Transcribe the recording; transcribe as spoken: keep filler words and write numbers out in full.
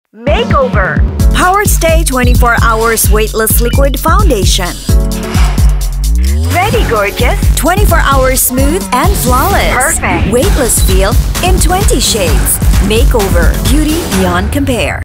Makeover. Powerstay twenty-four hours Weightless Liquid Foundation. Ready, gorgeous? twenty-four hours smooth and flawless. Perfect. Weightless feel in twenty shades. Makeover. Beauty beyond compare.